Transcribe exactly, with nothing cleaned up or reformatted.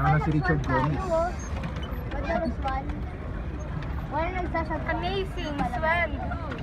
Parang si Richard Gomez. Madalas one. Wala nagsasabay. Amazing, swell.